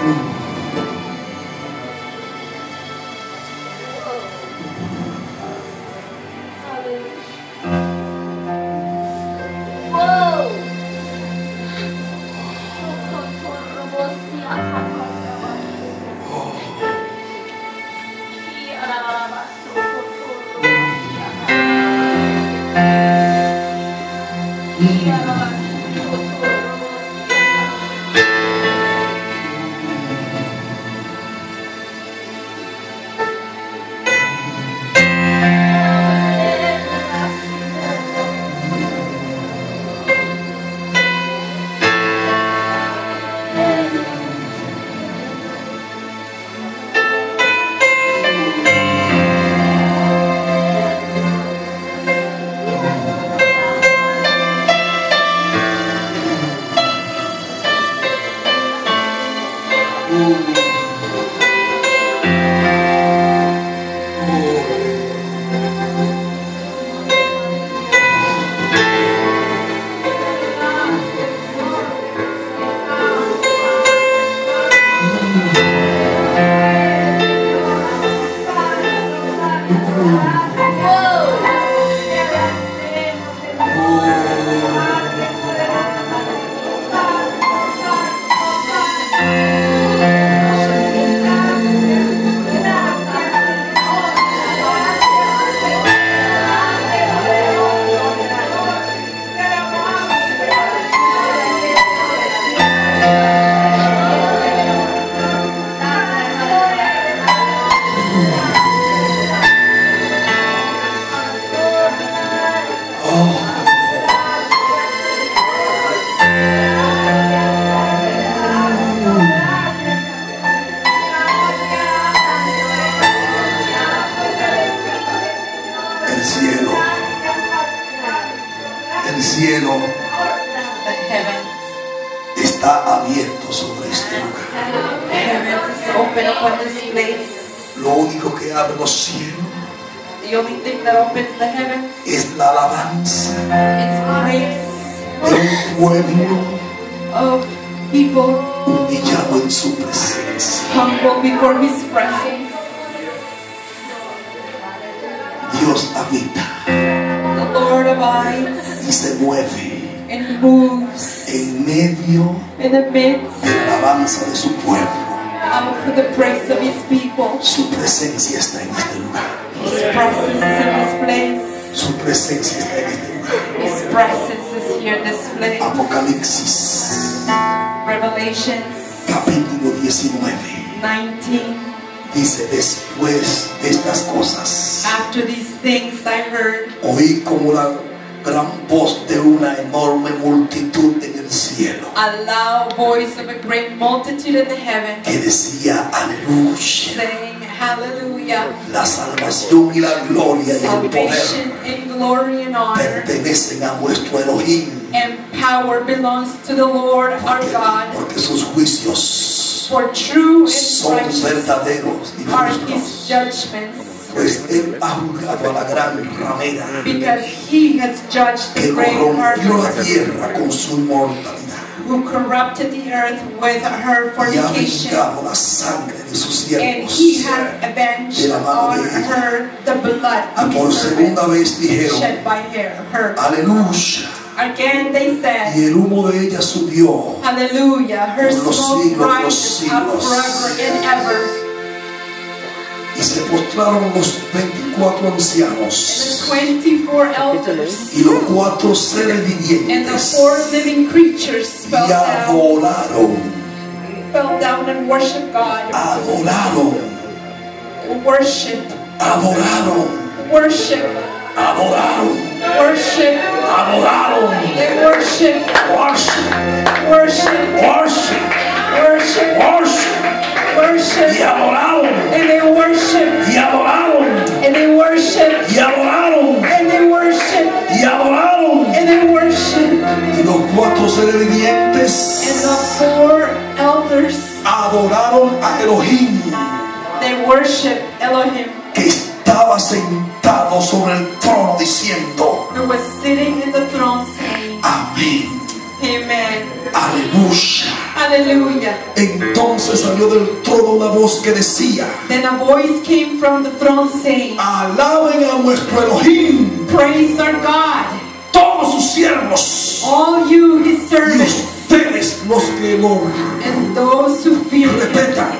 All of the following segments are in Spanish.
cielo está abierto sobre este lugar. Lo único que abre los cielos es la alabanza de un pueblo humillado en su presencia. Dios habita y se mueve en medio de la alabanza de su pueblo. Su presencia está en este lugar. Su presencia está en este lugar. Apocalipsis capítulo 19 dice: después de estas cosas oí como la gran voz de una enorme multitud en el cielo, a loud voice of a great multitude in the heaven, que decía: aleluya, saying, Hallelujah. la salvación y la gloria y el poder Salvation and glory and honor pertenecen a nuestro Elohim, and power belongs to the Lord our God. porque sus juicios For true and son righteous verdaderos y are justos, His judgments, pues él ha juzgado a la gran ramera because He has judged que the great corrompió la harlot, tierra con su inmortalidad who corrupted the earth with her y ha fornication, vengado la sangre de sus and siervos. He has avenged on her the blood Y of por His segunda servants vez dijeron: shed by her. aleluya, Again they said, y el humo de ella subió Hallelujah, her por los smoke siglos, los rises up siglos. forever and ever. Y se postraron los 24 ancianos And the 24 elders y los 4 seres and the vivientes 4 living creatures y fell down and worshiped God. adoraron, Worship, adoraron, worship, adoraron, worship. adoraron, They worship, worship, worship, worship, worship, worship, y worship, adoraron, and they worship, y adoraron, and they worship, y adoraron, and they worship, y adoraron. and they worship. Y los 4 seres And vivientes the 4 elders, adoraron a Elohim, they worship Elohim, que estaba sentado sobre el trono, diciendo: who was sitting in the throne saying, amén, Amen, aleluya. Hallelujah. Entonces Entonces salió del trono una voz que decía, then a voice came from the throne saying, alaben a nuestro Elohim, praise our God, todos sus siervos, all you his y servants, ustedes los que lo and those who fear him, respetan,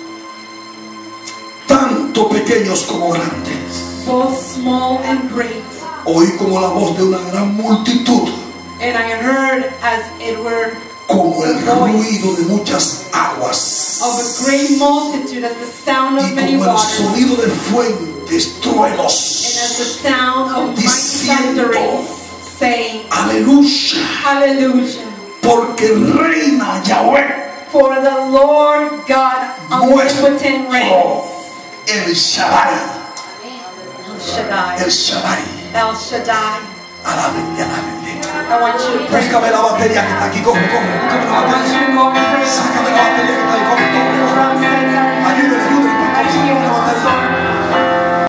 tanto pequeños como grandes. both small and great. Oí como la voz de una gran multitud, And I heard as it were como el the voice ruido de muchas aguas, of a great multitude, as the sound of y many como el waters, sonido de fuentes, and truenos, as the sound of mighty diciendo, thunderings, saying, aleluya, hallelujah, porque reina Yahweh, for the Lord God omnipotent reigns. El Shaddai, El Shaddai, El Shaddai. El Shaddai. Alábenle, alábenle. I want you to pray. Búscame la batería que está aquí, corre, corre, búscame la I want batería. you to go and pray. Sácame la batería que está ahí, corre, corre.